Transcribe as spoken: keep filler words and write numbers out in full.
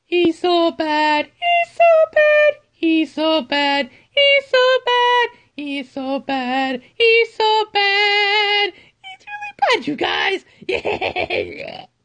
He's so bad. He's so bad. He's so bad. He's so bad. He's so bad. He's so bad. He's really bad, you guys. Yeah.